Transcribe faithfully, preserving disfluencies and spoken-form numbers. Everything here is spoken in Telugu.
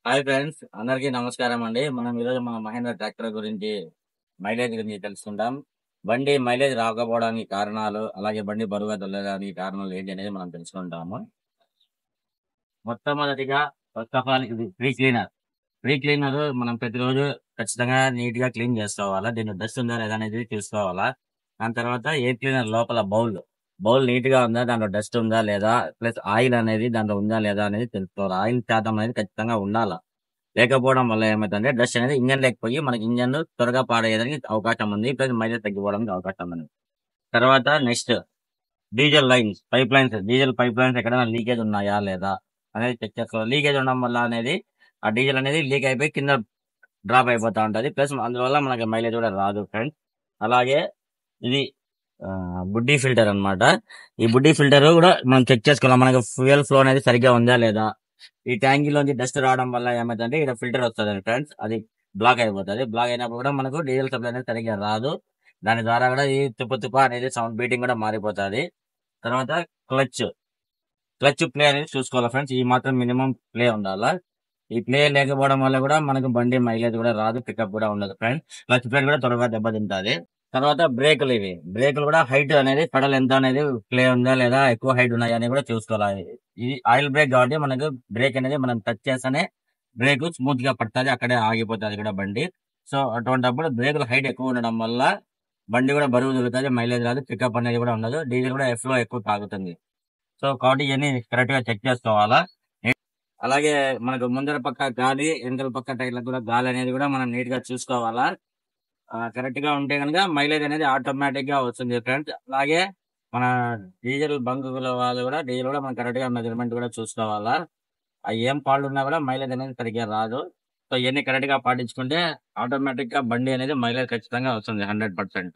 హాయ్ ఫ్రెండ్స్, అందరికీ నమస్కారం అండి. మనం ఈరోజు మన మహేంద్ర ట్రాక్టర్ గురించి మైలేజ్ గురించి తెలుసుకుందాం. బండి మైలేజ్ రాకపోవడానికి కారణాలు, అలాగే బండి బరువుగా తొలగడానికి కారణాలు ఏంటి అనేది మనం తెలుసుకుంటాము. మొట్టమొదటిగా ఫస్ట్ ఆఫ్ ఆల్ ఇది ఫ్రీ క్లీనర్. ఫ్రీ క్లీనర్ మనం ప్రతిరోజు ఖచ్చితంగా నీట్ గా క్లీన్ చేసుకోవాలా. దీంట్లో డస్ట్ ఉందా లేదా అనేది చూసుకోవాలా. దాని తర్వాత ఎయిర్ క్లీనర్ లోపల బౌల్ బౌల్ నీట్ గా ఉందా, దాంట్లో డస్ట్ ఉందా లేదా, ప్లస్ ఆయిల్ అనేది దాంట్లో ఉందా లేదా అనేది తెలుసుకోవాలి. ఆయిల్ శాతం అనేది ఖచ్చితంగా ఉండాలా. లేకపోవడం వల్ల ఏమైతుందంటే డస్ట్ అనేది ఇంజన్ లేకపోయి మనకి ఇంజన్ త్వరగా పాడయ్యేదానికి అవకాశం ఉంది. ప్లస్ మైలేజ్ తగ్గిపోవడానికి అవకాశం ఉంది. తర్వాత next diesel lines, pipe lines, diesel pipe lines ఎక్కడైనా లీకేజ్ ఉన్నాయా లేదా అనేది చెక్ చేసుకోవాలి. లీకేజ్ ఉండడం వల్ల అనేది ఆ డీజిల్ అనేది లీక్ అయిపోయి కింద డ్రాప్ అయిపోతా ఉంటది. ప్లస్ అందువల్ల మనకి మైలేజ్ కూడా రాదు ఫ్రెండ్స్. అలాగే ఇది ఆ, బుడ్డీ ఫిల్టర్ అన్నమాట. ఈ బుడ్డీ ఫిల్టర్ కూడా మనం చెక్ చేసుకోవాలి, మనకి ఫ్యూయల్ ఫ్లో అనేది సరిగ్గా ఉందా లేదా. ఈ ట్యాంకీలోంచి డస్ట్ రావడం వల్ల ఏమైందంటే ఇక్కడ ఫిల్టర్ వస్తుంది ఫ్రెండ్స్, అది బ్లాక్ అయిపోతుంది. బ్లాక్ అయినప్పుడు కూడా మనకు డీజిల్ సప్లై అనేది సరిగ్గా రాదు. దాని ద్వారా కూడా ఈ తుప్పు తుప్ప అనేది సౌండ్ బీటింగ్ కూడా మారిపోతుంది. తర్వాత క్లచ్ క్లచ్ ప్లే అనేది చూసుకోవాలి ఫ్రెండ్స్. ఈ మాత్రం మినిమం ప్లే ఉండాలా. ఈ ప్లే లేకపోవడం వల్ల కూడా మనకు బండి మైలేజ్ కూడా రాదు, పికప్ కూడా ఉండదు ఫ్రెండ్స్. క్లచ్ ప్లేట్ కూడా త్వరగా దెబ్బతింటుంది. తర్వాత బ్రేకులు, ఇవి బ్రేకులు కూడా హైట్ అనేది పెడల్ ఎంత అనేది ప్లే ఉందా లేదా, ఎక్కువ హైట్ ఉన్నాయా అని కూడా చూసుకోవాలి. ఇది ఆయిల్ బ్రేక్ కాబట్టి మనకు బ్రేక్ అనేది మనం టచ్ చేస్తేనే బ్రేక్ స్మూత్ గా పడుతుంది, అక్కడే ఆగిపోతుంది కూడా బండి. సో అటువంటిప్పుడు బ్రేకులు హైట్ ఎక్కువ ఉండడం వల్ల బండి కూడా బరువు దొరుకుతుంది, మైలేజ్ రాదు, పికప్ అనేది కూడా ఉండదు, డీజిల్ కూడా ఎఫ్ లో ఎక్కువ తాగుతుంది. సో కాబట్టి ఇవన్నీ కరెక్ట్ గా చెక్ చేసుకోవాలా. అలాగే మనకు ముందర పక్క గాలి, వెనకాల పక్క టైర్లకు కూడా గాలి అనేది కూడా మనం నీట్ గా చూసుకోవాలా. కరెక్ట్ గా ఉంటే కనుక మైలేజ్ అనేది ఆటోమేటిక్ గా వస్తుంది ఫ్రెండ్స్. అలాగే మన డీజిల్ బంకుల వాళ్ళు కూడా డీజిల్ కూడా మనం కరెక్ట్ గా మెజర్మెంట్ కూడా చూసుకోవాలా. అవి ఏం ఫాల్ట్ ఉన్నా కూడా మైలేజ్ అనేది సరిగ్గా రాదు. సో ఇవన్నీ కరెక్ట్ గా పాటించుకుంటే ఆటోమేటిక్ గా బండి అనేది మైలేజ్ ఖచ్చితంగా వస్తుంది హండ్రెడ్ పర్సెంట్.